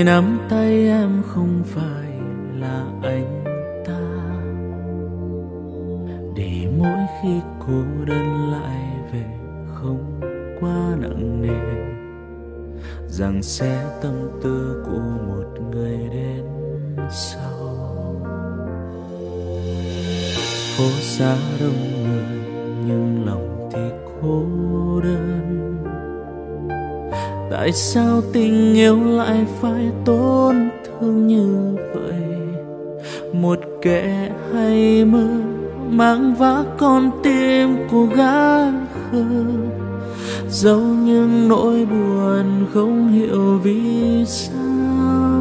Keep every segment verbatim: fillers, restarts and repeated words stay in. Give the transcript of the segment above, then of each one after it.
nắm tay em không phải là anh ta, để mỗi khi cô đơn lại về không quá nặng nề, rằng sẽ tâm tư của một người đến sau. Phố xa đông người nhưng lòng thì cô đơn. Tại sao tình yêu lại phải tổn thương như vậy? Một kẻ hay mơ mang vác con tim của gã khờ, giấu những nỗi buồn không hiểu vì sao.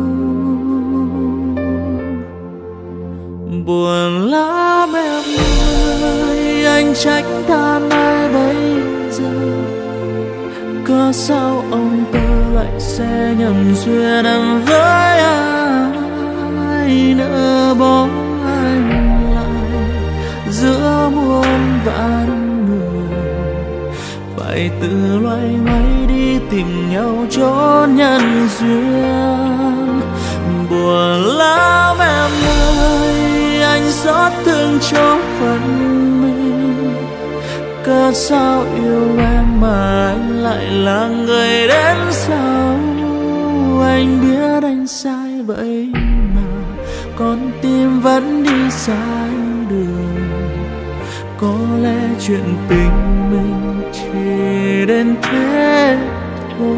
Buồn lắm em ơi, anh trách than ai bây giờ? Cớ sao ông tớ lại sẽ nhầm duyên em với ai, nỡ bỏ anh lại giữa muôn vạn người, phải tự loay hoay đi tìm nhau chốn nhân duyên. Buồn lắm em ơi, anh xót thương cho phận mình. Cớ sao yêu em mà anh lại là người đến sau? Anh biết anh sai vậy mà con tim vẫn đi sai đường. Có lẽ chuyện tình mình chỉ đến thế thôi.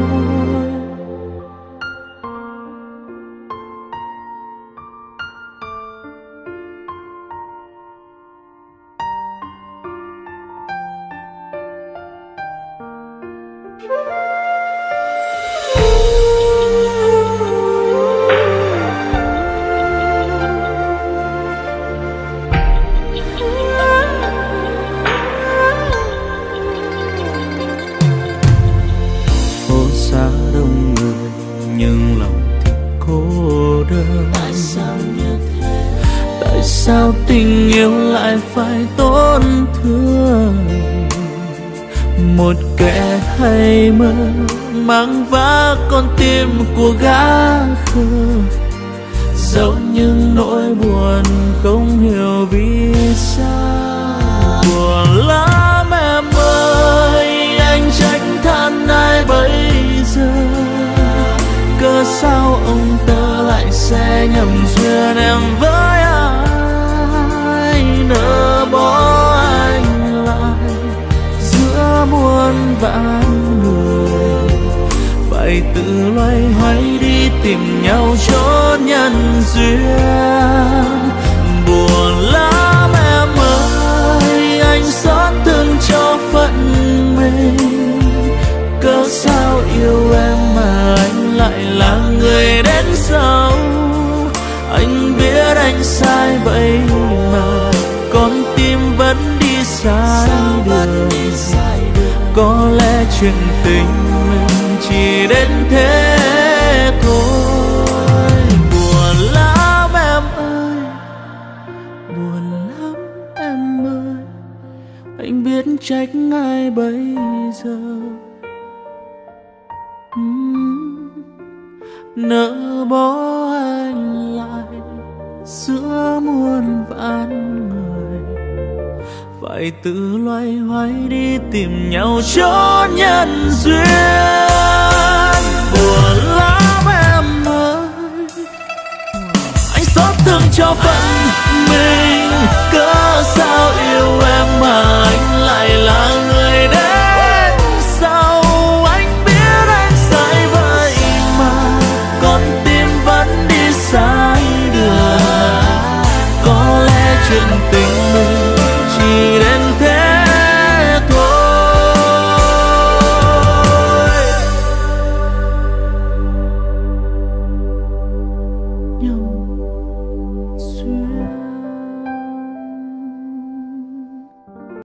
Sao tình yêu lại phải tổn thương? Một kẻ hay mơ mang vác con tim của gã khờ, giấu những nỗi buồn không hiểu vì sao. Buồn lắm em ơi, anh trách than ai bây giờ? Cớ sao ông tớ lại sẽ nhầm duyên em với ai, nỡ bỏ anh lại giữa muôn vạn người, phải tự loay hoay đi tìm nhau chốn nhân duyên. Buồn lắm em ơi, anh xót thương cho phận mình. Cớ sao yêu em mà anh lại là người đến sau? Anh biết anh sai vậy mà con tim vẫn đi sai đường. Có lẽ chuyện tình mình chỉ đến thế thôi. Buồn lắm em ơi, buồn lắm em ơi, anh biết trách ai bây giờ? uhm, Nỡ bỏ anh lại giữa muôn vạn người, phải tự loay hoay đi tìm nhau chốn nhân duyên. Buồn lắm em ơi, anh xót thương cho phận mình. Cớ sao yêu em mà anh lại là người đến sau? Anh biết anh sai vậy mà con tim vẫn đi sai đường. Có lẽ chuyện tình